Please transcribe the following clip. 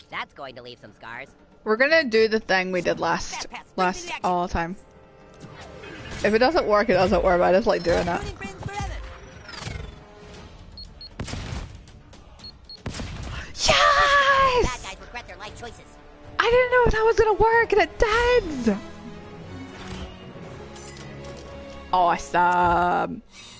That's going to leave some scars. We're gonna do the thing we did last all the time. If it doesn't work, it doesn't work, but I just like doing it. Yes! Bad guys regret their life choices. I didn't know that was gonna work, and it did! Awesome.